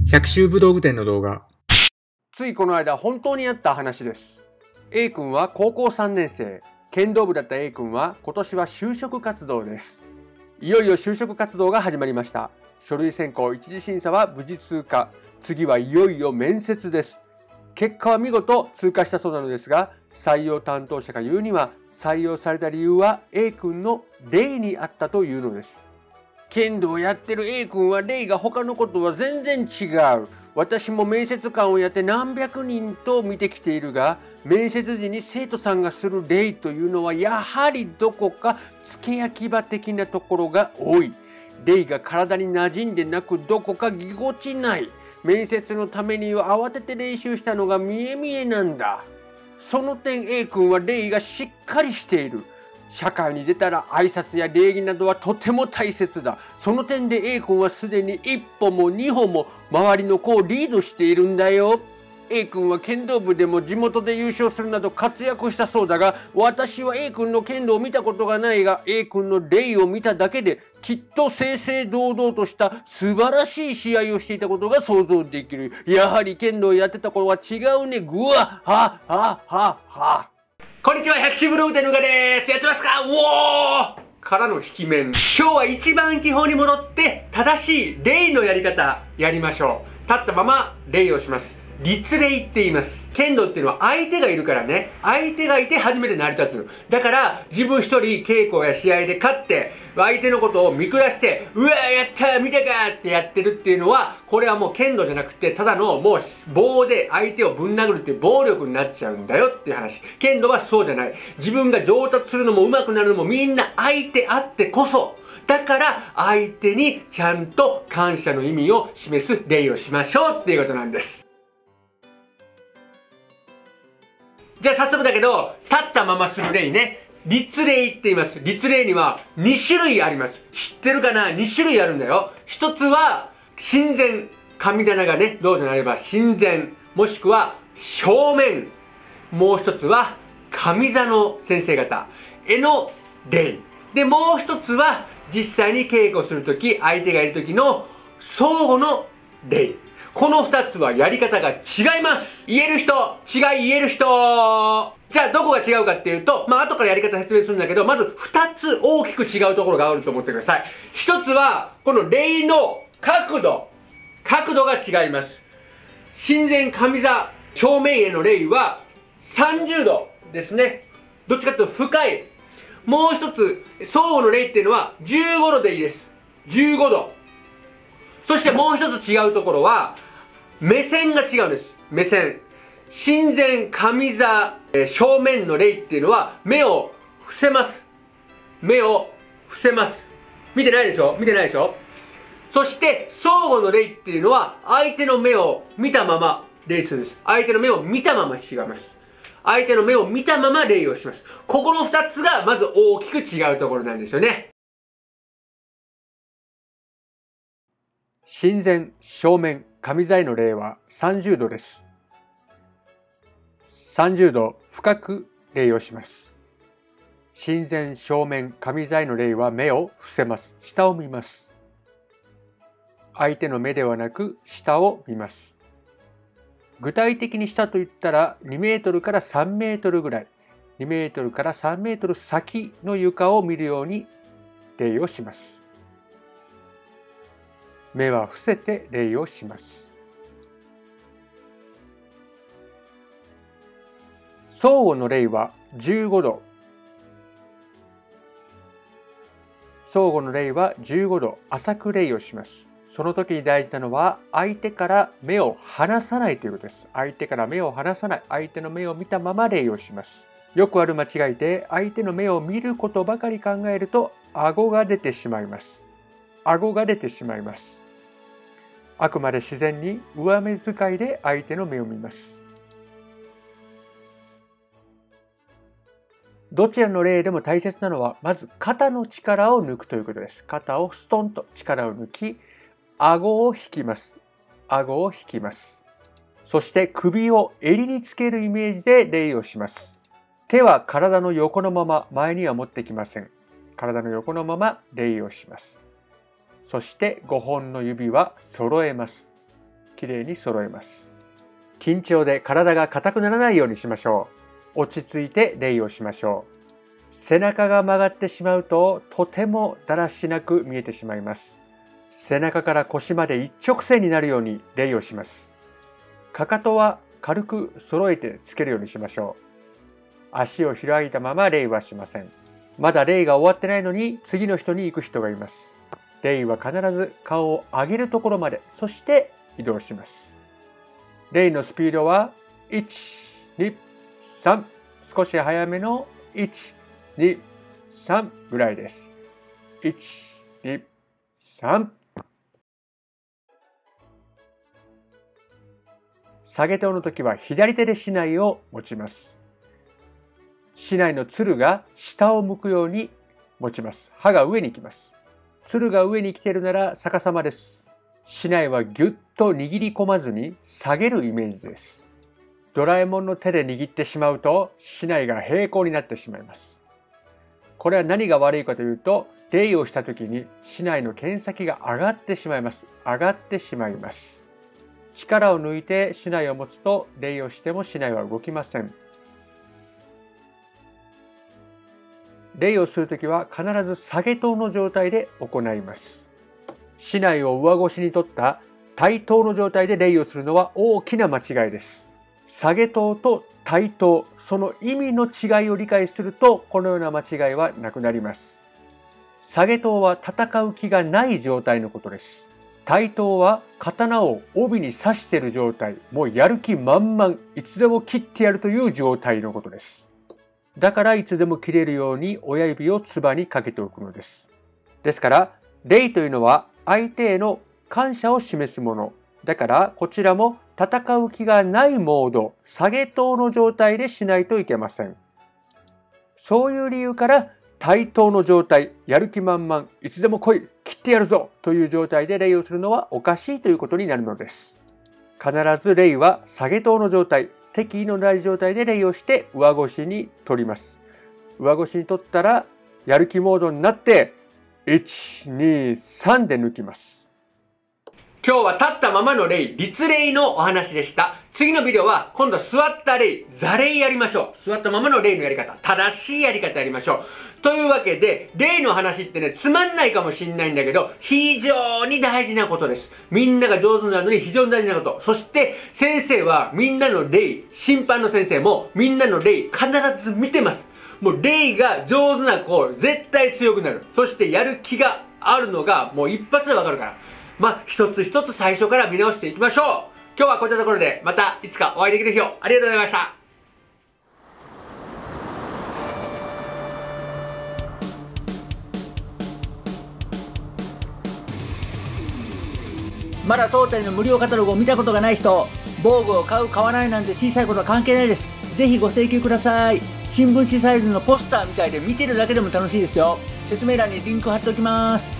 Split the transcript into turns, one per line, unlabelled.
百秋武道具店の動画。
ついこの間本当にあった話です。A 君は高校3年生。剣道部だった A 君は今年は就職活動です。いよいよ就職活動が始まりました。書類選考一次審査は無事通過。次はいよいよ面接です。結果は見事通過したそうなのですが、採用担当者が言うには、採用された理由は A 君の例にあったというのです。剣道をやってる A 君は例が他のことは全然違う。私も面接官をやって何百人と見てきているが、面接時に生徒さんがする例というのはやはりどこか付け焼き場的なところが多い。例が体に馴染んでなくどこかぎこちない。面接のためには慌てて練習したのが見え見えなんだ。その点 A 君は礼がしっかりしている。社会に出たら挨拶や礼儀などはとても大切だ。その点で A 君はすでに一歩も二歩も周りの子をリードしているんだよ。A 君は剣道部でも地元で優勝するなど活躍したそうだが、私は A 君の剣道を見たことがないが、A 君の礼を見ただけできっと正々堂々とした素晴らしい試合をしていたことが想像できる。やはり剣道をやってた頃は違うね。ぐわはははは。こんにちは、百秋武道具店のうがです。やってますか？うおーからの引き面。今日は一番基本に戻って正しい礼のやり方やりましょう。立ったまま礼をします。立礼って言います。剣道っていうのは相手がいるからね。相手がいて初めて成り立つの。だから自分一人稽古や試合で勝って相手のことを見下してうわやった見たかってやってるっていうのは、これはもう剣道じゃなくてただのもう棒で相手をぶん殴るっていう暴力になっちゃうんだよっていう話。剣道はそうじゃない。自分が上達するのも上手くなるのもみんな相手あってこそ。だから相手にちゃんと感謝の意味を示す礼をしましょうっていうことなんです。じゃあ早速だけど、立ったままする礼ね。立礼って言います。立礼には2種類あります。知ってるかな？ 2 種類あるんだよ。一つは、神前。神棚がね、どうでなれば神前。もしくは、正面。もう一つは、上座の先生方への礼。で、もう一つは、実際に稽古するとき、相手がいるときの相互の礼。この2つはやり方が違います。言える人、違い言える人。じゃあどこが違うかっていうと、後からやり方説明するんだけど、まず2つ大きく違うところがあると思ってください。1つは、この礼の角度が違います。神前上座正面への礼は30度ですね。どっちかというと深い。もう一つ、相互の礼っていうのは15度でいいです。15度。そしてもう一つ違うところは、目線が違うんです。目線。神前上座正面の礼っていうのは目を伏せます。目を伏せます。見てないでしょ？見てないでしょ？そして相互の礼っていうのは相手の目を見たまま礼するんです。相手の目を見たまま違います。相手の目を見たまま礼をします。ここの2つがまず大きく違うところなんですよね。神前正面上座への礼は30度です。30度深く礼をします。神前正面上座への礼は目を伏せます。下を見ます。相手の目ではなく下を見ます。具体的に下といったら2メートルから3メートルぐらい、2メートルから3メートル先の床を見るように礼をします。目は伏せて礼をします。相互の礼は15度。相互の礼は15度浅く礼をします。その時に大事なのは相手から目を離さないということです。相手から目を離さない。相手の目を見たまま礼をします。よくある間違いで相手の目を見ることばかり考えると顎が出てしまいます。顎が出てしまいます。あくまで自然に上目遣いで相手の目を見ます。どちらの礼でも大切なのは、まず肩の力を抜くということです。肩をストンと力を抜き、顎を引きます。顎を引きます。そして首を襟につけるイメージで礼をします。手は体の横のまま前には持ってきません。体の横のまま礼をします。そして5本の指は揃えます。 きれいに揃えます。緊張で体が硬くならないようにしましょう。落ち着いて礼をしましょう。背中が曲がってしまうととてもだらしなく見えてしまいます。背中から腰まで一直線になるように礼をします。かかとは軽く揃えてつけるようにしましょう。足を開いたまま礼はしません。まだ礼が終わってないのに次の人に行く人がいます。礼は必ず顔を上げるところまで、そして移動します。礼のスピードは1、2、3、少し早めの1、2、3ぐらいです。1、2、3。下げ手の時は左手で竹刀を持ちます。竹刀のつるが下を向くように持ちます。刃が上に来ます。つるが上に来ているなら逆さまです。竹刀はぎゅっと握り込まずに下げるイメージです。ドラえもんの手で握ってしまうと竹刀が平行になってしまいます。これは何が悪いかというと、礼をした時に竹刀の剣先が上がってしまいます。上がってしまいます。力を抜いて竹刀を持つと礼をしても竹刀は動きません。礼をするときは必ず下げ刀の状態で行います。竹刀を上腰に取った対刀の状態で礼をするのは大きな間違いです。下げ刀と対刀、その意味の違いを理解するとこのような間違いはなくなります。下げ刀は戦う気がない状態のことです。対刀は刀を帯に刺している状態、もうやる気満々、いつでも切ってやるという状態のことです。だからいつでも切れるように親指をつばにかけておくのです。ですから、礼というのは相手への感謝を示すもの。だからこちらも戦う気がないモード、下げ刀の状態でしないといけません。そういう理由から対刀の状態、やる気満々、いつでも来い、切ってやるぞという状態で礼をするのはおかしいということになるのです。必ず礼は下げ刀の状態、敵意のない状態で礼をして上腰に取ります。上腰に取ったらやる気モードになって1、2、3で抜きます。今日は立ったままの礼、立礼のお話でした。次のビデオは今度は座った礼、座礼やりましょう。座ったままの礼のやり方、正しいやり方やりましょう。というわけで、礼の話ってね、つまんないかもしんないんだけど、非常に大事なことです。みんなが上手になるのに非常に大事なこと。そして、先生はみんなの礼、審判の先生もみんなの礼、必ず見てます。もう礼が上手な子、絶対強くなる。そしてやる気があるのがもう一発でわかるから。一つ一つ最初から見直していきましょう。今日はこういったところで、またいつかお会いできる日を。ありがとうございました。
まだ当店の無料カタログを見たことがない人、防具を買う買わないなんて小さいことは関係ないです。ぜひご請求ください。新聞紙サイズのポスターみたいで見てるだけでも楽しいですよ。説明欄にリンク貼っておきます。